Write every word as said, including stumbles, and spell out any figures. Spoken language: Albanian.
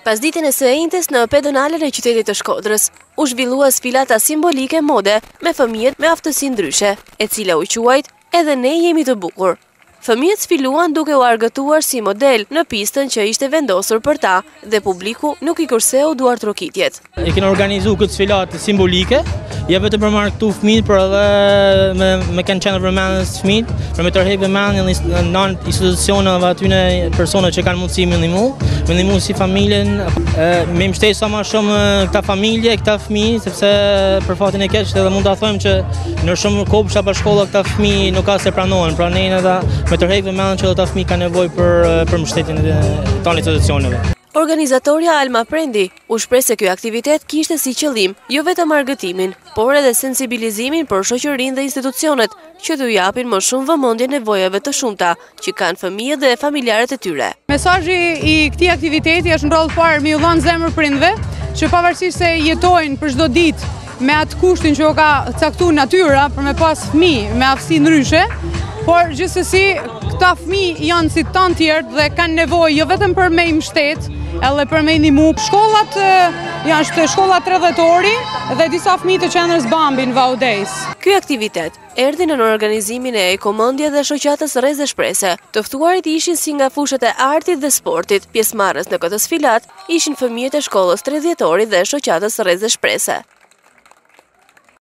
Pasditën e së enjtes në pedonalen e qytetit të Shkodrës, u zhvillua sfilata simbolike mode me fëmijët me aftësi ndryshe, e cila u quajt Edhe ne jemi të bukur. Fëmijët sfiluan duke u argëtuar si model në pistën që ishte vendosur për ta dhe publiku nuk i kurseu duar trokitjet. E kena organizu këtë sfilatë simbolike, ja vetëm për marrë këtu fëmijët, për edhe me, me kanë qenë vërmenës fëmijët, për me tërhek vërmenën në nënë institucioneve atyne personët që kanë mundësi me ndihmu, me ndihmu si familjen, me mbështetë sa më shumë këta familje, këta fëmijë, sepse për fatin e keq edhe mund ta thojmë që në shumë kopshta pa shkolla këta fëmijë nuk ka se pranohen, pra ne edhe me tërhek vërmenën që ata fëmijë kanë nevojë për për mbështetjen e tonë institucioneve. Organizatorja Alma Prendi u shpreh se ky aktivitet kishte si qëllim jo vetëm argëtimin, por edhe sensibilizimin për shoqërinë dhe institucionet që t'u japin më shumë vëmendje nevojave të shumta që kanë fëmijët dhe familjarët e tyre. Mesazhi i këtij aktiviteti është në rroll parë me u dhënë zemër prindve, që pavarësisht se jetojnë për çdo ditë me atë kushtin që u ka caktuar natyra për me pas fëmijë me aftësi ndryshe, por gjithsesi këta fëmijë janë si të tjerë dhe kanë nevojë jo vetëm për me i mbështet, edhe për me i ndihmu. Shkollat janë shkolla tridhetori dhe disa fëmijë të qendrës Bambi në Vaudès. Ky aktivitet erdhi në organizimin e Ekomendje dhe shoqatës Rrezë Shprese. Të ftuarit ishin si nga fushët e artit dhe sportit. Pjesëmarrës në këtë sfilat ishin fëmijët e shkollës tridhjetori dhe shoqatës Rrezë Shprese.